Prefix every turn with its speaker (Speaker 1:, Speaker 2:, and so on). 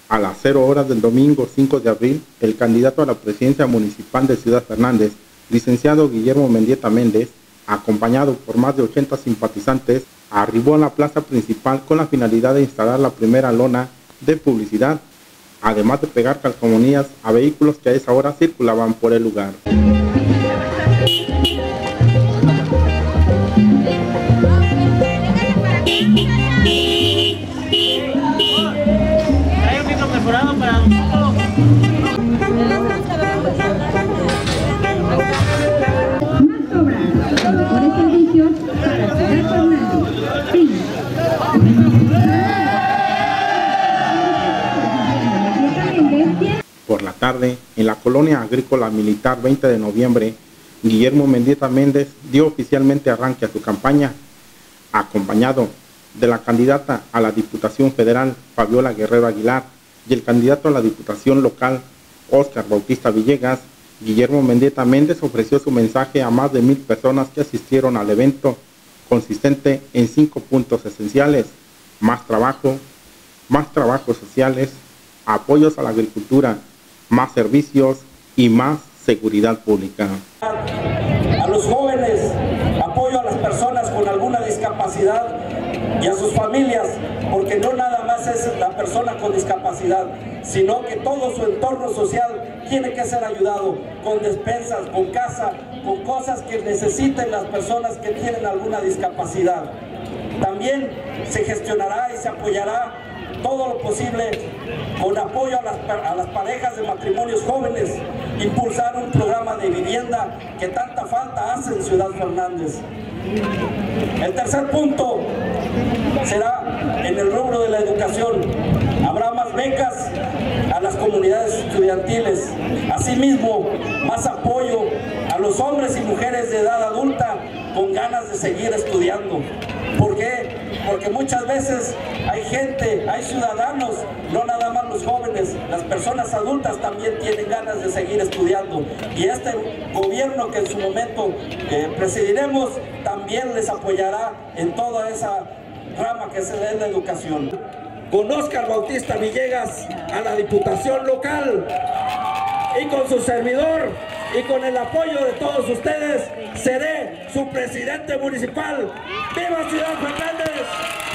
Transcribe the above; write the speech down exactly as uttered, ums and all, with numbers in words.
Speaker 1: A las cero horas del domingo cinco de abril, el candidato a la presidencia municipal de Ciudad Fernández, licenciado Guillermo Mendieta Méndez, acompañado por más de ochenta simpatizantes, arribó a la plaza principal con la finalidad de instalar la primera lona de publicidad, además de pegar calcomanías a vehículos que a esa hora circulaban por el lugar. Por la tarde, en la colonia agrícola militar veinte de noviembre, Guillermo Mendieta Méndez dio oficialmente arranque a su campaña, acompañado de la candidata a la Diputación Federal, Fabiola Guerrero Aguilar, y el candidato a la Diputación Local, Óscar Bautista Villegas. Guillermo Mendieta Méndez ofreció su mensaje a más de mil personas que asistieron al evento, consistente en cinco puntos esenciales: más trabajo, más trabajos sociales, apoyos a la agricultura, más servicios y más seguridad pública.
Speaker 2: A los jóvenes, apoyo a las personas con alguna discapacidad y a sus familias, porque no nada más es la persona con discapacidad, sino que todo su entorno social tiene que ser ayudado con despensas, con casa, con cosas que necesiten las personas que tienen alguna discapacidad. También se gestionará y se apoyará todo lo posible con apoyo a las, a las parejas de matrimonios jóvenes, impulsar un programa de vivienda que tanta falta hace en Ciudad Fernández. El tercer punto será en el rubro de la educación. Habrá más becas a las comunidades estudiantiles, asimismo más apoyo a los hombres y mujeres de edad adulta con ganas de seguir estudiando. ¿Por qué? Porque muchas veces hay gente, hay ciudadanos, no nada más los jóvenes, las personas adultas también tienen ganas de seguir estudiando. Y este gobierno que en su momento eh, presidiremos también les apoyará en toda esa rama que se le da la educación. Con Óscar Bautista Villegas a la Diputación Local y con su servidor y con el apoyo de todos ustedes, seré su presidente municipal. ¡Viva Ciudad Fernández!